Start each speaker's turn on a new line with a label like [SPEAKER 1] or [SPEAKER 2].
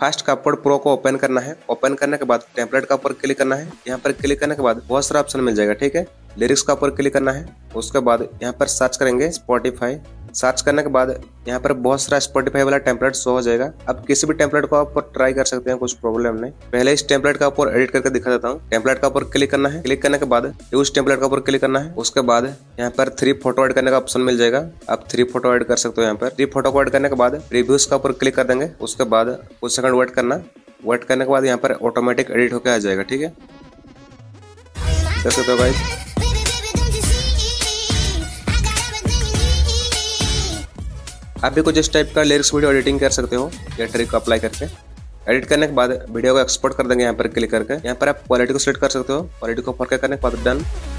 [SPEAKER 1] Fast कापकोड pro को open करना है। ओपन करने के बाद टेम्पलेट का ऊपर क्लिक करना है। यहाँ पर क्लिक करने के बाद बहुत सारा ऑप्शन मिल जाएगा, ठीक है। लिरिक्स का ऊपर क्लिक करना है। उसके बाद यहाँ पर सर्च करेंगे स्पॉटिफाई। सर्च करने के बाद यहाँ पर बहुत सारा स्पॉटिफाई वाला टेम्पलेट शो हो जाएगा। अब किसी भी टेम्पलेट को आप ट्राई कर सकते हैं, कुछ प्रॉब्लम नहीं। पहले इस टेम्पलेट का ऊपर एडिट करके दिखा देता हूँ। टेम्पलेट का ऊपर क्लिक करना है। क्लिक करने के बाद यूज टेम्पलेट का ऊपर क्लिक करना है। उसके बाद यहाँ पर 3 फोटो ऐड करने का ऑप्शन मिल जाएगा। आप 3 फोटो ऐड कर सकते हो। यहाँ पर 3 फोटो को ऐड करने के बाद रिव्यूज का ऊपर क्लिक कर देंगे। उसके बाद कुछ सेकंड वेट करना। वेट करने के बाद यहाँ पर ऑटोमेटिक एडिट होकर आ जाएगा, ठीक है। देख सकते हो गाइस। आप भी कुछ इस टाइप का लिरिक्स वीडियो एडिटिंग कर सकते हो ये ट्रिक को अप्लाई करके। एडिट करने के बाद वीडियो को एक्सपोर्ट कर देंगे। यहाँ पर क्लिक करके यहाँ पर आप क्वालिटी को सेलेक्ट कर सकते हो। क्वालिटी को फॉर करने के बाद डन।